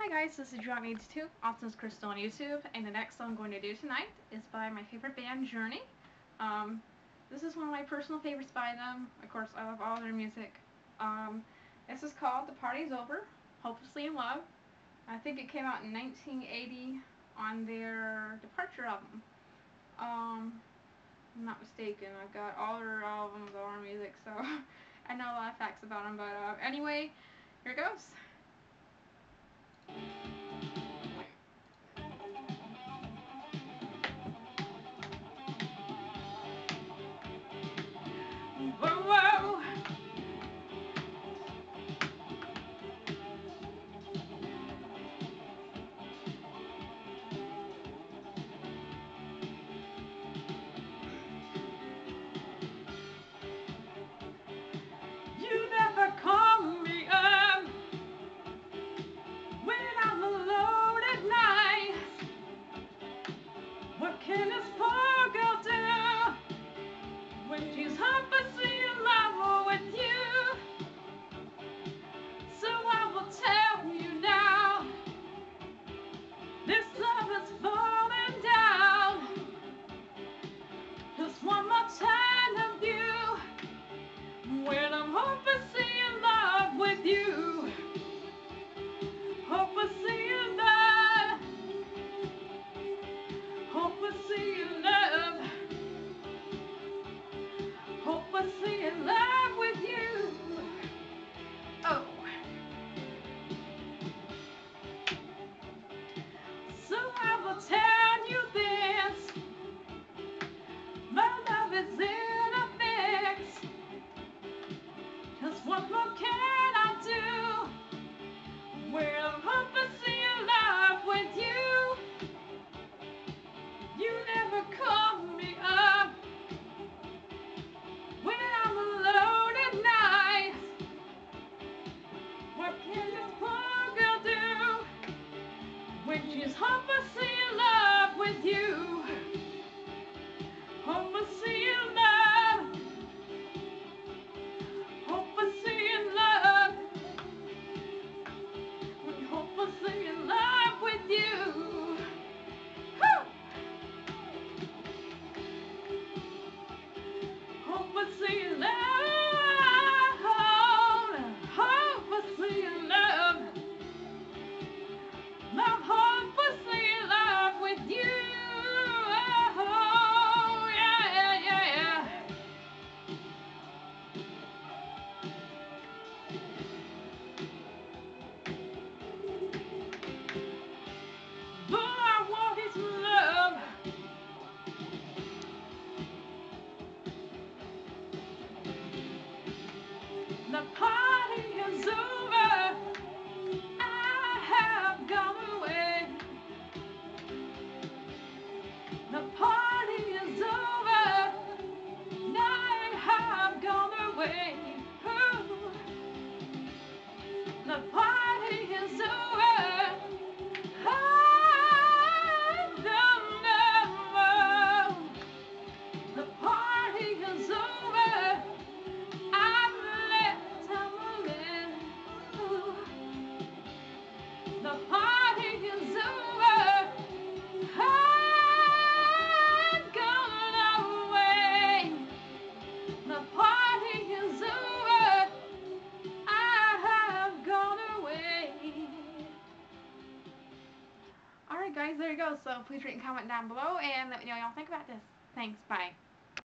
Hi guys, this is Drop82, also known as Chrystal on YouTube, and the next song I'm going to do tonight is by my favorite band, Journey. This is one of my personal favorites by them. Of course, I love all their music. This is called The Party's Over, Hopelessly in Love. I think it came out in 1980 on their Departure album. I'm not mistaken. I've got all their albums, all their music, so I know a lot of facts about them. But anyway, here it goes. Whoa, whoa. You never call me up when I'm alone at night. What can this poor girl do when she's hopelessly in love with you? So I will tell you now, this love is falling down. Just one more time of you when I'm hopelessly in love with you. Hopelessly in love. Hopelessly in love. Hopelessly in love with you. Oh. So I will tell you this, my love is in a fix. Just what more can I do when I'm hopelessly in love with you? You never call me up when I'm alone at night. What can this poor girl do when she's hopelessly in love with you? Hopelessly in love. Hopelessly in love. Hopelessly in love with you. Woo! Hopelessly in love. Hopelessly in love. I'm hopelessly in love with you. Oh, yeah, yeah. All I want is love. The party is over. I have gone away. The party is over. I have gone away. Ooh. The party is over. I've done over. The party is over. I'm left, I'm left. Ooh. The party is over. I've gone away. The party is over. I have gone away. Alright guys, there you go. So please rate and comment down below and let me know what y'all think about this. Thanks, bye.